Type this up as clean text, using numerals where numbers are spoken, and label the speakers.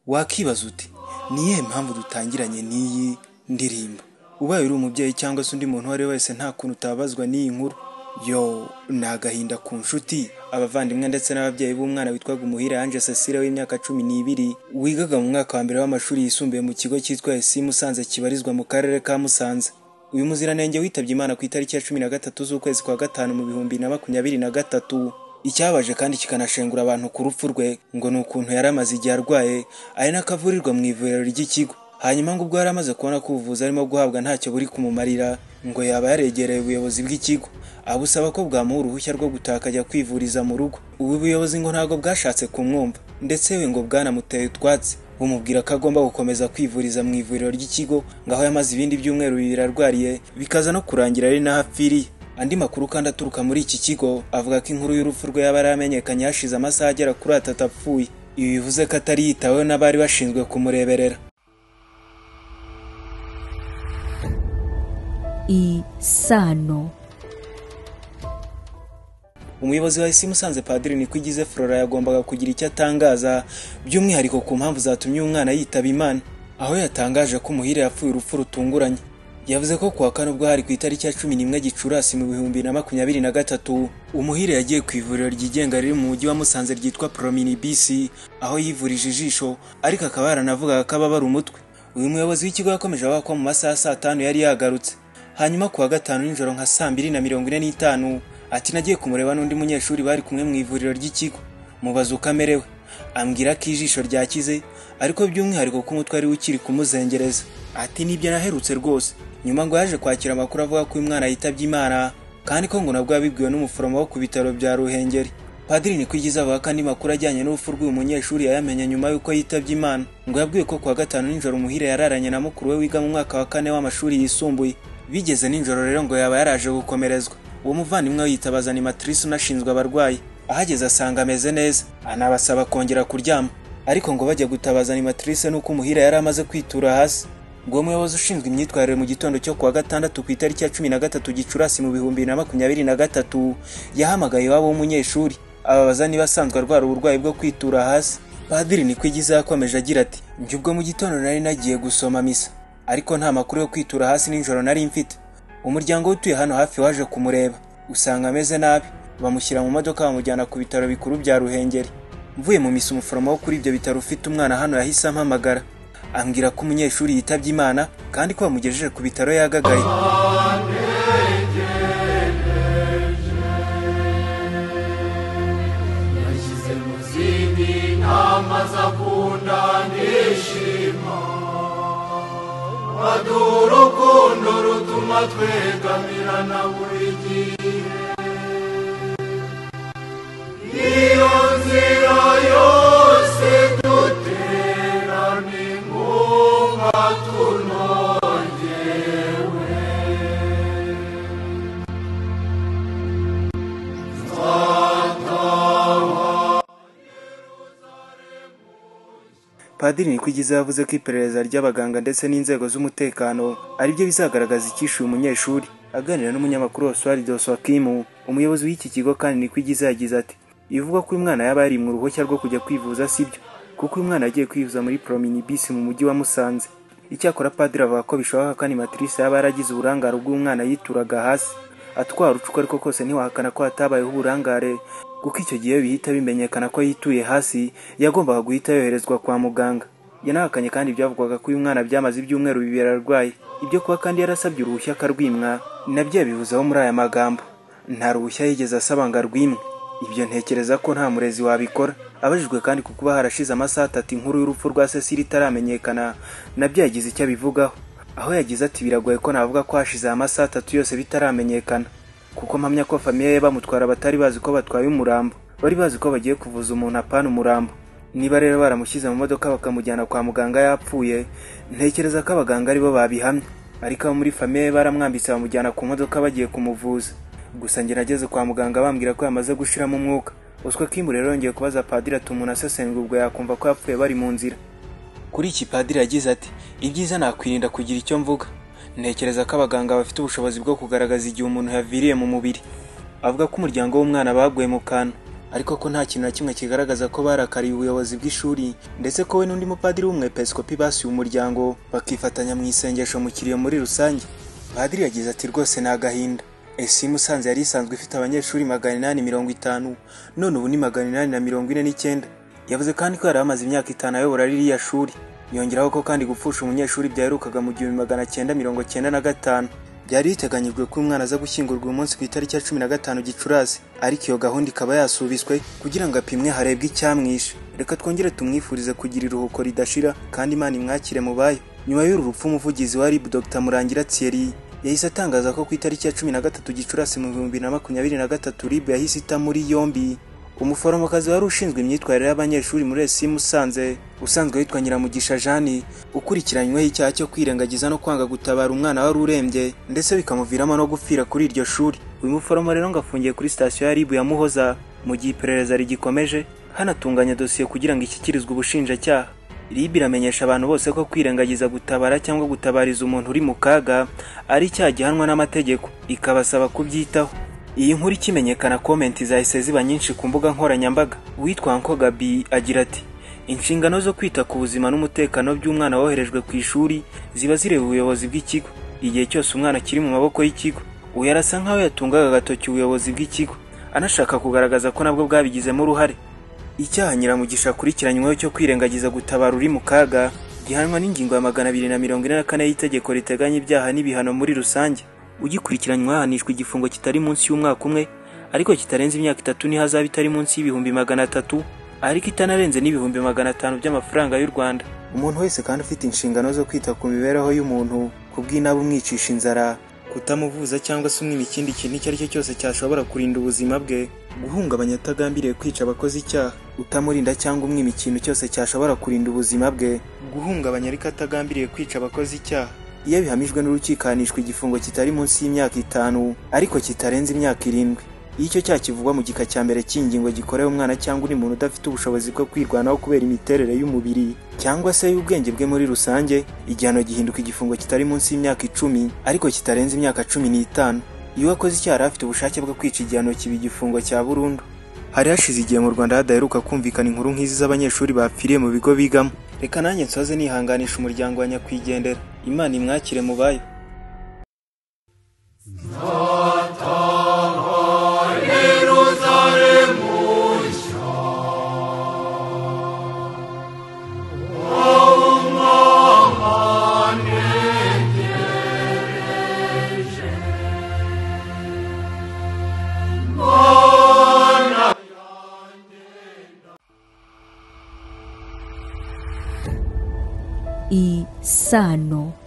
Speaker 1: Wakibaza uti niye mpamvu dutangiranye n'iyi ndirimbo? Ubaye uri umubyeyi cyangwa se undi muntu uwo ari we wese nta kuntu utabazwa n'iyi nkuru. Ni agahinda ku nshuti, abavandimwe ndetse n'ababyeyi b'umwana witwaga Umuhire Ange Cecile w'imyaka 12 wigaga mu mwaka wa mbere w'amashuri yisumbuye mu kigo cyitwa ESI Musanze kibarizwa mu karere ka Musanze. Uyu muziranenge witabye Imana ku itariki ya 13 z'ukwezi kwa gatanu mu 2023. Icyabaje kandi kikanashengura abantu ku rupfu rwe ngo ni ukuntu yari amaze igihe arwaye ari nakavurirwa mu ivuriro ry'ikigo. Hanyuma ngo ubwo yari amaze kubona ko ubuvuzi arimo guhabwa ntacyo buri kumumarira, ngo yaba yaregereye ubuyobozi bw'ikigo abusaba ko bwamuha uruhushya rwo gutaka ajya kwivuriza mu rugo. Ubu buyobozi ngo ntabwo bwashatse kumwumva, ndetse we ngo bwanamuteye utwatsi bumubwira ko agomba gukomeza kwivuriza mu ivuriro ry'ikigo ngaho yamaze ibindi byumweru 2 arwariye, bikaza no kurangira ari nahapfiriye. Andi makuru kandi aturuka muri iki kigo avuga ko inkuru y'urupfu rwe yaba yaramenyekanye hashize amasaha agera kuri 3 apfuye. Ibi bivuze ko atari yitaweho n'abari bashinzwe kumureberera.
Speaker 2: Isano.
Speaker 1: Umuyobozi wa ESI Musanze Padiri Nikwigize Flora yagombaga kugira icyo atangaza by'umwihariko ku mpamvu zatumye umwana yitaba Imana, aho yatangaje ko Umuhire yapfuye urupfu rutunguranye. Yavuze ko kuwa kane ubwo hari ku itariki ya 11 Gicurasi mu 2023 Umuhire yagiye ku ivuriro ryigenga riri mu mujyi wa Musanze ryitwa Prominibis, aho yivurije ijisho ariko akaba yaranavugaga ko ababara umutwe. Uyu muyobozi w'ikigo yakomeje avuga ko mu masaha 5 yari yagarutse. Hanyuma kuwa gatanu nijoro nka 2:45 ati nagiye kumureba n'undi munyeshuri bari kumwe mu ivuriro ry'ikigo, mubaza uko amerewe, ambwira ko ijisho ryakize ariko by'umwihariko ko umutwe ari ukiri kumuzengereza. Ati nibyo naherutse rwose. Nyuma ngo yaje kwakira amakuru avuga ko uyu mwana yitabye Imana kandi ko ngo nabwo yabibwiwe n'umuforomo wo ku bitaro bya Ruhengeri. Padiri Nikwigize avuga kandi makuru ajyanye n'urupfu rw'uyu munyeshuri yayamenye nyuma y'uko yitabye Imana. Ngo yabwiwe ko kuwa gatanu nijoro Umuhire yararanye na mukuru we wiga mu mwaka wa 4 w'amashuri yisumbuye. Bigeze nijoro rero ngo yaba yaraje gukomerezwa. Uwo muvandimwe yitabaza animatrice unashinzwe abarwayi, ahageze asanga ameze neza, anabasaba kongera kuryama. Ariko ngo bajya gutabaza animatrice nuko Umuhire yari amaze kwitura hasi. Ngo umuyobozi ushinzwe imyitwarire mu gitondo cyo kuwa gatandatu ku itariki ya 13 Gicurasi mu 2023 yahamagaye iwabo w'umunyeshuri ababaza niba asanzwe arwara uburwayi bwo kwitura hasi. Padiri Nikwigize yakomeje agira ati njye ubwo mu gitondo nari nagiye gusoma misa, ariko nta makuru yo kwitura hasi nijoro nari mfite. Umuryango utuye hano hafi waje kumureba, usanga ameze nabi, bamushyira mu modoka bamujyana ku bitaro bikuru bya Ruhengeri. Mvuye mu misa umuforomo wo kuri ibyo bitaro ufite umwana hano yahise ampamagara, ambwira ko umunyeshuri yitabye Imana kandi ko bamugejeje ku bitaro yagagaye.
Speaker 3: Yashyize mu zindi nama zakunda nishima, urukundo rutuma twegamirana buri gihe. Iyo nzira yose dutera ni nkunga tunongewe.
Speaker 1: Padiri Nikwigize yavuze ko iperereza ry'abaganga ndetse n'inzego z'umutekano ari byo bizagaragaza icyishuye umunyeshuri. Aganira n'umunyamakuru wa Swahili Swakimu, umuyobozi w'iki kigo kandi Nikwigize yagize ati ivuga ko uyu mwana yaba yari mu ruhushya rwo kujya kwivuza sibyo, kuko uyu mwana yagiye kwivuza muri Prominibis mu mujyi wa Musanze. Icyakora Padiri avuga ko bishoboka ko animatrice yaba yaragize uburangare bw'umwana yituraga hasi. Atwara ucuko ariko kose ntiwahakana ko hatabayeho uburangare, kuko icyo gihe bihita bimenyekana ko yituye hasi yagombaga guhita yoherezwa kwa muganga. Yanahakanye kandi byavugwaga ko uyu mwana byamaze ibyumweru 2 ararwaye. Ibyo kuba kandi yarasabye uruhushya akarwimwa nabyo yabivuzaho muri aya magambo, nta ruhushya yigeze asaba ngo arwimwe. Ibyo ntekereza ko nta murezi wabikora. Abajijwe kandi ku kuba harashize amasaha 3 inkuru y'urupfu rwa Cecile itaramenyekana nabyo yagize icyo abivugaho, aho yagize ati biragoye ko navuga ko hashize amasaha 3 yose bitaramenyekana, kuko mpamya ko famiye ye bamutwara batari bazi ko batwaye umurambo, bari bazi ko bagiye kuvuza umuntu apana umurambo. Niba rero baramushyize mu modoka bakamujyana kwa muganga yapfuye, ntekereza ko abaganga aribo babihamya, ariko abo muri famiye baramwambitse bamujyana ku modoka bagiye kumuvuza. Gusa nge nageze kwa muganga bambwira ko yamaze gushiramo umwuka. Uswa Kimu rero yongeye kubaza Padiri ati umuntu asesengura ubwo yakumva ko yapfuye bari mu nzira. Kuri iki Padiri yagize ati ibyiza nakwirinda kugira icyo mvuga. Ntekereza ko abaganga bafite ubushobozi bwo kugaragaza igihe umuntu yaviriye mu mubiri. Avuga ko umuryango w'umwana baguye mu kantu, ariko ko nta kintu na kimwe kigaragaza ko barakariye ubuyobozi bw'ishuri, ndetse ko we n'undi mupadiri w'umwepiskopi basuye umuryango bakifatanya mu isengesho mu kiriyo muri rusange. Padiri yagize ati rwose ni agahinda. Esi Musanze yari isanzwe ifite abanyeshuri 850 none ubu ni 849. Yavuze kandi ko yari amaze imyaka 5 ayobora ririya shuri. Yongeraho ko kandi gupfusha umunyeshuri byaherukaga mu 1995. Byari biteganyijwe ko umwana aza gushyingurwa uyu munsi ku itariki ya 15 Gicurasi, ariko iyo gahunda ikaba yasubiswe kugira ngo apimwe harebwe icyamwishe. Reka twongere tumwifurize kugira iruhuko ridashira kandi Imana imwakire mu bayo. Nyuma y'uru rupfu, umuvugizi wa RIB Dr Murangira Thierry yahise atangaza ko ku itariki ya 13 Gicurasi mu 2023 RIB yahise ita muri yombi umuforomokazi wari ushinzwe imyitwarire y'abanyeshuri muri Esi Musanze usanzwe witwa Nyiramugisha Jeanne, ukurikiranyweho icyaha cyo kwirengagiza no kwanga gutabara umwana wari urembye ndetse bikamuviramo no gupfira kuri iryo shuri. Uyu muforomo rero ngo afungiye kuri sitasiyo ya RIB ya Muhoza mu gihe iperereza rigikomeje, hanatunganya dosiye kugira ngo ishyikirizwe ubushinjacyaha. RIB iramenyesha abantu bose ko kwirengagiza gutabara cyangwa gutabariza umuntu uri mu kaga ari icyaha gihanwa n'amategeko, ikabasaba kubyitaho. Iyi nkuru ikimenyekana, komenti zahise ziba nyinshi ku mbuga nkoranyambaga. Uwitwa Anko Gabi agira ati inshingano zo kwita ku buzima n'umutekano by'umwana woherejwe ku ishuri ziba zireba ubuyobozi bw'ikigo igihe cyose umwana kiri mu maboko y'ikigo. Uyu yarasa nkaho yatungaga agatoki ubuyobozi bw'ikigo anashaka kugaragaza ko nabwo bwabigizemo uruhare. Icyaha Nyiramugisha akurikiranyweho cyo kwirengagiza gutabara uri mu kaga gihanwa n'ingingo ya 244 y'itegeko riteganya ibyaha n'ibihano muri rusange. Ugikurikiranywe ahanishwa igifungo kitari munsi y'umwaka umwe, ariko kitarenze imyaka 3 n'ihazaba itari munsi y'ibihumbi 300, ariko itanarenze n'ibihumbi 500 by'amafaranga y'u Rwanda. Umuntu wese kandi ufite inshingano zo kwita ku mibereho y'umuntu kubw'inabo umwicisha inzara, kutamuvuza cyangwa se umwima ikindi kintu icyo ari cyo cyose cyashobora kurinda ubuzima bwe, guhungabanya atagambiriye kwica abakoze icyaha, utamurinda cyangwa umwima ikintu cyose cyashobora kurinda ubuzima bwe, guhungabanya ariko atagambiriye kwica abakoze icyaha. Iyo bihamijwe n'urukiko ahanishwa igifungo kitari munsi y'imyaka 5 ariko kitarenze imyaka 7. Iyo icyo cyaha kivugwa mu gika cya mbere cy'ingingo gikorewe umwana cyangwa undi muntu udafite ubushobozi bwo kwirwanaho kubera imiterere y'umubiri cyangwa se y'ubwenge bwe muri rusange, igihano gihinduka igifungo kitari munsi y'imyaka 10 ariko kitarenze imyaka 15. Iyo wakoze icyaha afite ubushake bwo kwica, igihano kiba igifungo cya burundu. Hari hashize igihe mu Rwanda hadaheruka kumvikana inkuru nk'izi z'abanyeshuri bapfiriye mu bigo bigamo. Reka nanjye nsoze nihanganisha umuryango wa nyakwigendera. Imana imwakire mu bayo.
Speaker 2: Isano.